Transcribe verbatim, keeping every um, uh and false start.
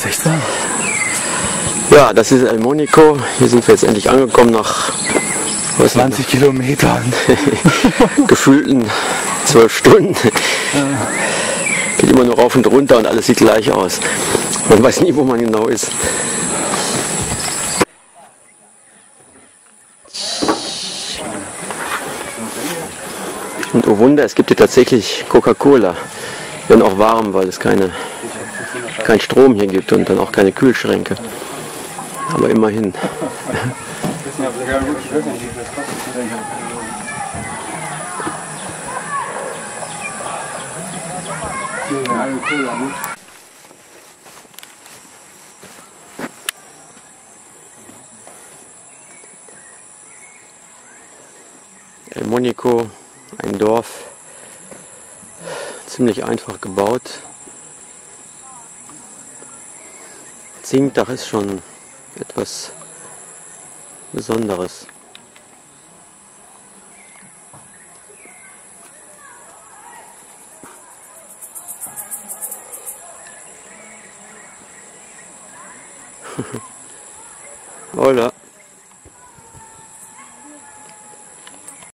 echt sagen. Ja, das ist El Monico. Hier sind wir jetzt endlich angekommen nach was zwanzig Kilometern. gefühlten zwölf Stunden. Ja. Geht immer nur rauf und runter und alles sieht gleich aus. Man weiß nie, wo man genau ist. Und oh Wunder, es gibt hier tatsächlich Coca-Cola. Wenn auch warm, weil es keine, kein Strom hier gibt und dann auch keine Kühlschränke. Aber immerhin. El Monico, ein Dorf, ziemlich einfach gebaut. Zinkdach ist schon etwas Besonderes. Hola.